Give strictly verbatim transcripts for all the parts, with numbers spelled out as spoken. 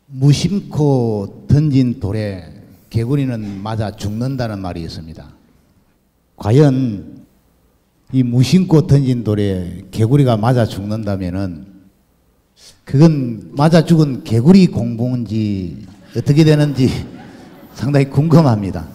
무심코 던진 돌에 개구리는 맞아 죽는다는 말이 있습니다. 과연 이 무심코 던진 돌에 개구리가 맞아 죽는다면은 그건 맞아 죽은 개구리 공부인지 어떻게 되는지 상당히 궁금합니다.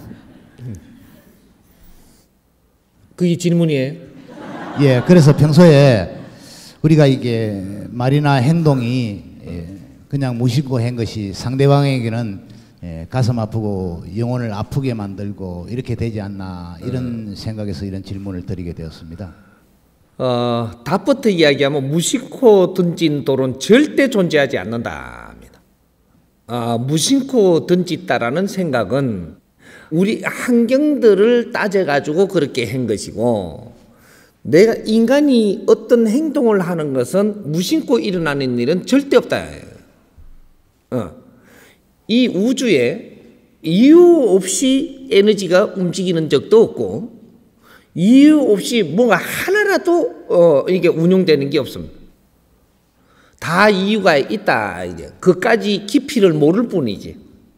그게 질문이에요? 예, 그래서 평소에 우리가 이게 말이나 행동이 그냥 무심코 한 것이 상대방에게는 가슴 아프고 영혼을 아프게 만들고 이렇게 되지 않나 이런 음. 생각에서 이런 질문을 드리게 되었습니다. 어, 답부터 이야기하면 무심코 던진 돌은 절대 존재하지 않는답니다. 어, 무심코 던졌다라는 생각은 우리 환경들을 따져가지고 그렇게 한 것이고, 내가 인간이 어떤 행동을 하는 것은 무심코 일어나는 일은 절대 없다. 어. 이 우주에 이유 없이 에너지가 움직이는 적도 없고, 이유 없이 뭔가 하나라도 어, 이게 운용되는 게 없습니다. 다 이유가 있다. 이제 그까지 깊이를 모를 뿐이지.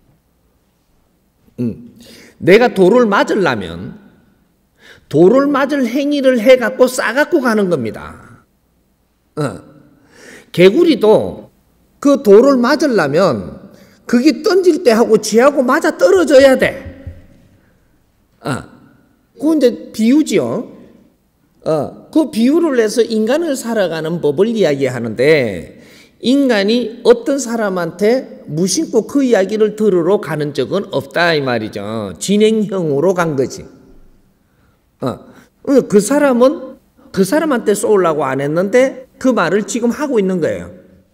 음. 내가 돌을 맞으려면 돌을 맞을 행위를 해갖고 싸갖고 가는 겁니다. 어. 개구리도 그 돌을 맞으려면 그게 던질 때 하고 지하고 맞아 떨어져야 돼. 어. 그건 이제 비유지요. 어. 그 비유를 해서 인간을 살아가는 법을 이야기하는데, 인간이 어떤 사람한테 무심코 그 이야기를 들으러 가는 적은 없다 이 말이죠. 진행형으로 간 거지. 어. 그 사람은 그 사람한테 쏘려고 안 했는데 그 말을 지금 하고 있는 거예요.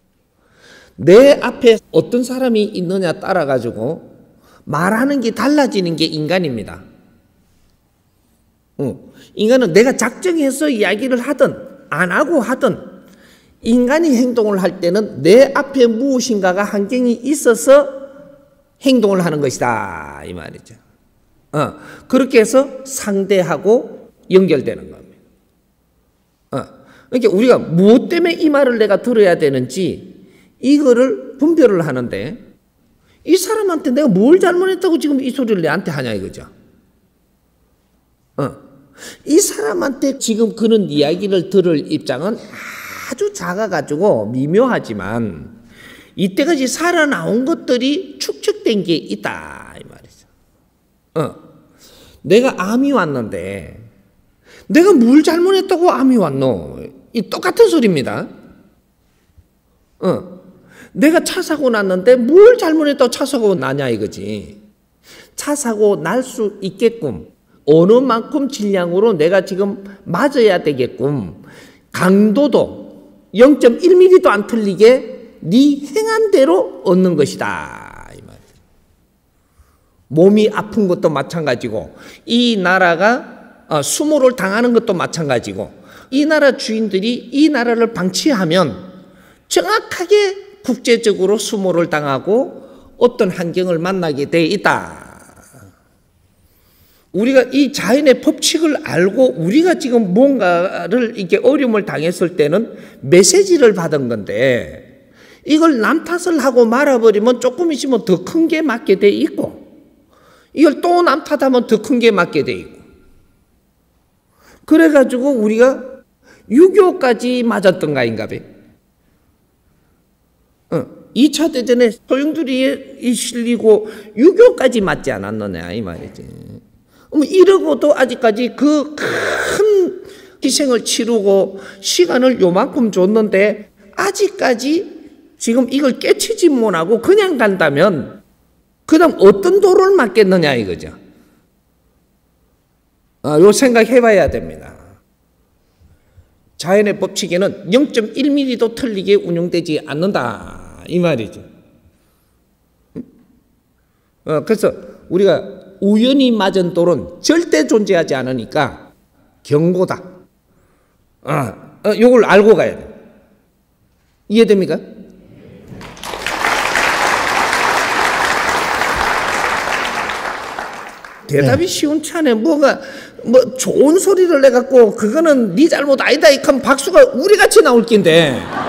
내 앞에 어떤 사람이 있느냐 따라 가지고 말하는 게 달라지는 게 인간입니다. 어. 인간은 내가 작정해서 이야기를 하든 안 하고 하든, 인간이 행동을 할 때는 내 앞에 무엇인가가 환경이 있어서 행동을 하는 것이다 이 말이죠. 어, 그렇게 해서 상대하고 연결되는 겁니다. 어, 그러니까 우리가 무엇 때문에 이 말을 내가 들어야 되는지 이거를 분별을 하는데, 이 사람한테 내가 뭘 잘못했다고 지금 이 소리를 내한테 하냐 이거죠. 어, 이 사람한테 지금 그런 이야기를 들을 입장은 아주 작아가지고 미묘하지만 이때까지 살아나온 것들이 축적된 게 있다 이 말이죠. 어, 내가 암이 왔는데 내가 뭘 잘못했다고 암이 왔노? 이 똑같은 소리입니다. 어, 내가 차 사고 났는데 뭘 잘못했다고 차 사고 나냐 이거지. 차 사고 날 수 있게끔 어느 만큼 질량으로 내가 지금 맞아야 되게끔 강도도 영 점 일 밀리미터도 안 틀리게 네 행한 대로 얻는 것이다 이 말이에요. 몸이 아픈 것도 마찬가지고, 이 나라가 수모를 당하는 것도 마찬가지고, 이 나라 주인들이 이 나라를 방치하면 정확하게 국제적으로 수모를 당하고 어떤 환경을 만나게 돼 있다. 우리가 이 자연의 법칙을 알고 우리가 지금 뭔가를 이렇게 어려움을 당했을 때는 메시지를 받은 건데, 이걸 남 탓을 하고 말아버리면 조금 있으면 더 큰 게 맞게 돼 있고, 이걸 또 남 탓하면 더 큰 게 맞게 돼 있고, 그래가지고 우리가 유교까지 맞았던가 인가 봐. 어, 이 차 대전에 소용돌이에 실리고 유교까지 맞지 않았느냐 이 말이지. 이러고도 아직까지 그 큰 희생을 치르고 시간을 요만큼 줬는데 아직까지 지금 이걸 깨치지 못하고 그냥 간다면 그 다음 어떤 도를 맞겠느냐 이거죠. 아, 요 생각 해봐야 됩니다. 자연의 법칙에는 영 점 일 밀리미터도 틀리게 운용되지 않는다 이 말이죠. 어, 그래서 우리가 우연히 맞은 돌은 절대 존재하지 않으니까 경고다. 아, 어, 요걸 알고 가야 돼. 이해됩니까? 대답이 네. 시원찮네. 뭐가 뭐 좋은 소리를 내갖고 그거는 네 잘못 아니다 이렇게 하면 박수가 우리같이 나올 낀데